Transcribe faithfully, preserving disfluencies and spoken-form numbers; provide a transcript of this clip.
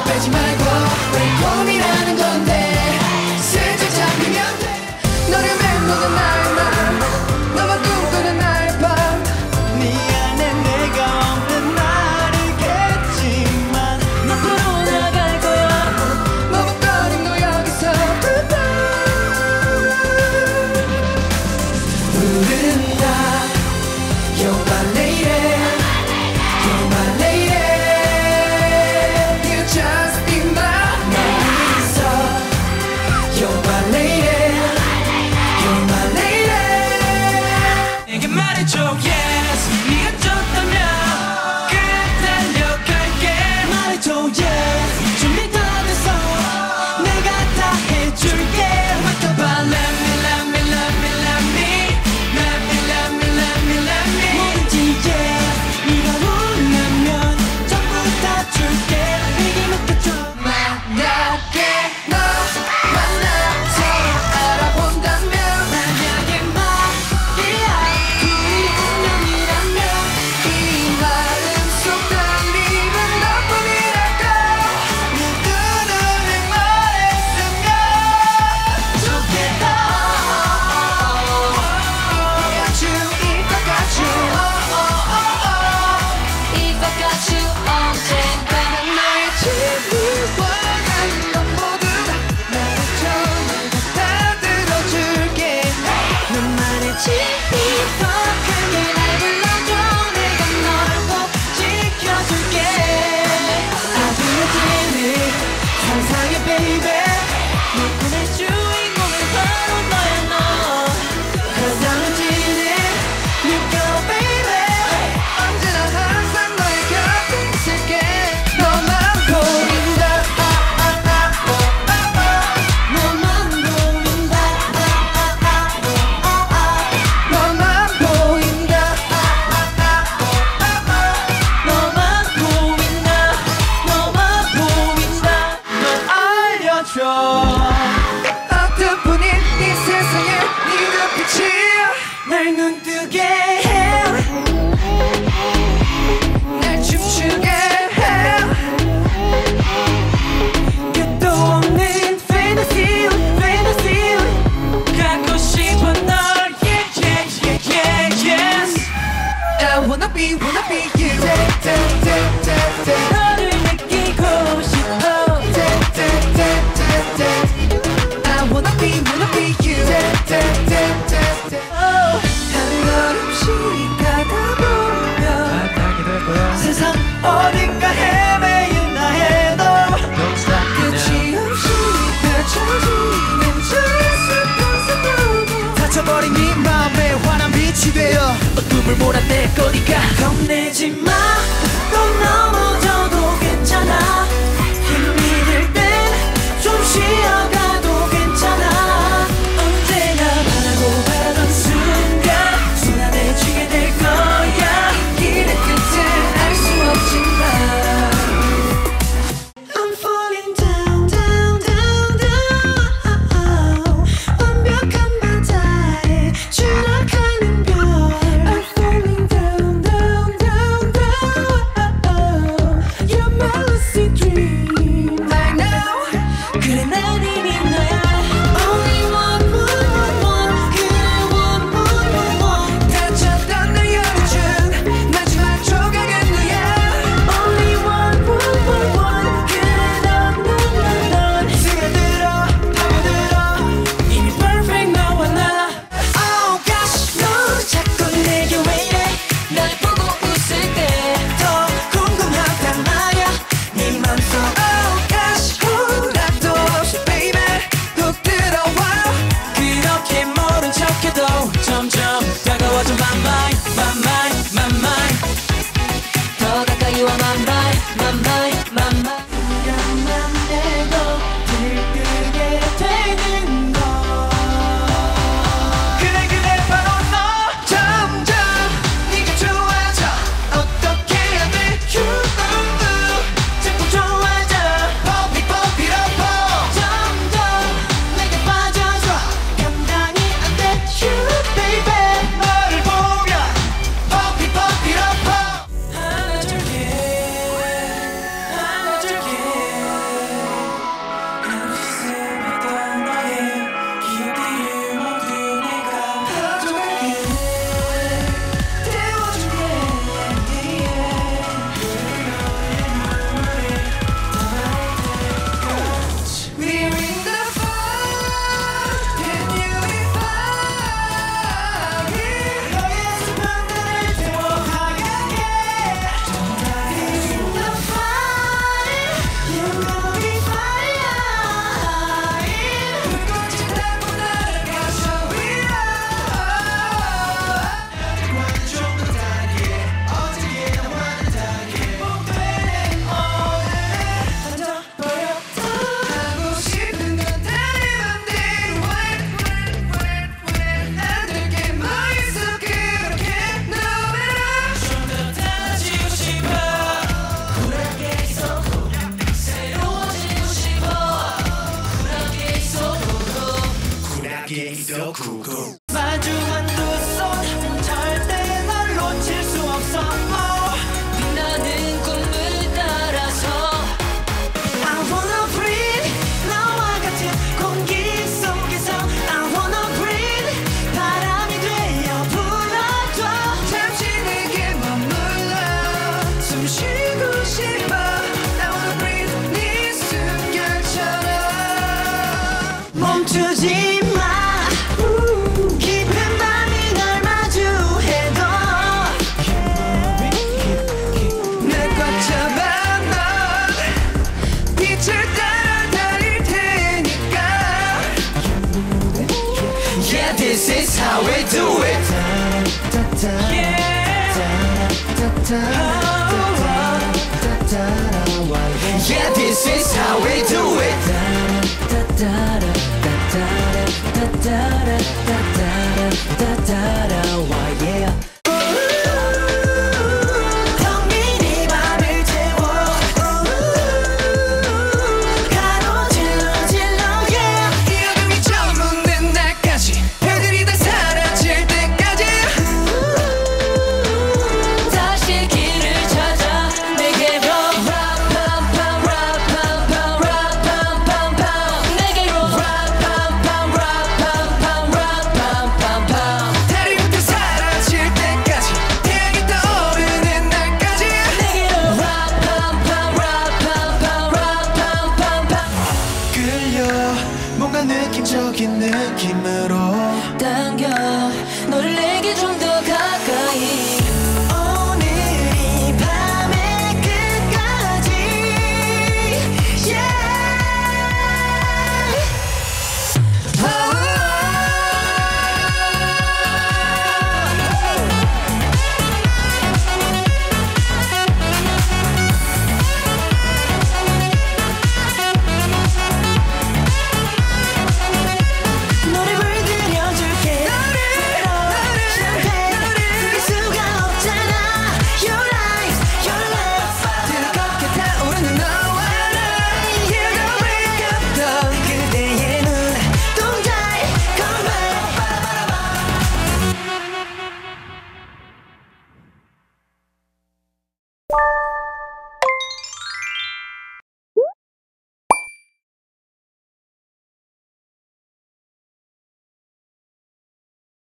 빼지 말고 왜 고민하는 건데 슬쩍 잡히면 돼 너를 맴도는 나의 맘 너만 꿈꾸는 나의 밤 미안해 내가 없는 날이겠지만 앞으로 나갈 거야 머뭇거림도 여기서 끝나 부른다 You're my lady You're my lady You just be my mind You're my lady You're my lady 내게 말해줘 yes 네가 좋다면 그래 달려갈게 말해줘 yes 준비 다 됐어 내가 다 해줄게 맡아봐 let me let me let me let me let me let me let me let me 뭐든지 yes 네가 원하면 전부 다 줄게 내게 맡겨줘 만날게 너 만나서 알아본다면 만약에 말이야 우리 운명이라면 이 마음속 떨림은 너뿐이랄까 누구는 말했으면 좋겠다 같이 이것 같이 이것 같이 언젠가 너의 집을 원하는 건 모두 다 말해줘 내가 다 들어줄게 너만의 집이 더 크게 날 불러줘 내가 널 꼭 지켜줄게 I do your dream 상상해 baby 내 꿈의 주인공은 바로 너야 너 Cause I'm Genie You go baby 언제나 항상 너의 곁에 있을게 너만 보인다 너만 보인다 너만 보인다 너만 보인다 너만 보인다 널 알려줘 어떤 이 세상에 네 눈빛이 날 눈뜨게 해 날 춤추게 해 끝도 없는 fantasy fantasy 갖고 싶어 널 yeah yeah yeah yeah yes I wanna be wanna be you Take take take take take 너를 느끼고 싶어 Take take take take take I wanna be wanna be you Take take take take take oh 한 걸음씩 가다 보면 알게 될 거야 세상 어딘가 헤매인다 해도 끝이 없이 펼쳐지는 저 슬픈 다쳐버린 네 맘에 환한 빛이 되어 어둠을 몰아낼 거니까 겁내지 마 또 넘어져도 괜찮아 힘이 들 땐 좀 쉬어가도 괜찮아 언제나 바라고 바라던 순간 손 안에 쥐게 될 거야 길의 끝을 알 수 없지만 I'm falling down down down down 완벽한 바다에 추락하는 별 I'm falling down down down down You're my lucid dream I know 그래 난 이미 너야 Only one one one one 그래 one one one one 다쳤던 날 열어준 마지막 조각은 너야 Only one one one one 그래 넌넌넌넌 스며들어 파고들어 이미 perfect 너와 나 Oh gosh 너 자꾸 내게 왜 이래 날 보고 웃을 때 더 궁금하단 말야 네 맘속 Oh gosh 허락도 없이 baby 훅 들어와 그렇게 모른 척해도 점점 다가와줘 my mind my mind my mind 더 가까이 와 my mind my mind my mind 우연만 해도 들뜨게 되는 거 그래 그래 바로 너 점점 네가 좋아져 어떻게 해야 돼 자꾸 좋아져 구구 마주한 두 손 절대 널 놓칠 수 없어 빛나는 꿈을 따라서 I wanna breathe 나와 같은 공기 속에서 I wanna breathe 바람이 되어 불어줘 잠시 내게 머물러 숨 쉬고 싶어 I wanna breathe 네 숨결처럼 멈추지 마 깊은 밤이 널 마주해도 내 꽉 잡아 넌 빛을 따라 달릴 테니까 Yeah this is how we do it Yeah this is how we do it 텅빈 밤을 채워 가로질러 질러 yeah 이 어둠이 저무는 날까지 별들이 다 사라질 때까지 다시 길을 찾아 내게로 Pam Pam Pam Pam Pam Pam Pam Pam 내게로 Pam Pam Pam Pam Pam Pam Pam 다리부터 사라질 때까지 태양이 떠오르는 날까지 내게로 Pam Pam Pam Pam Pam Pam Pam 끌려 뭔가 느낌적인 느낌으로 당겨 너를 내게 좀 더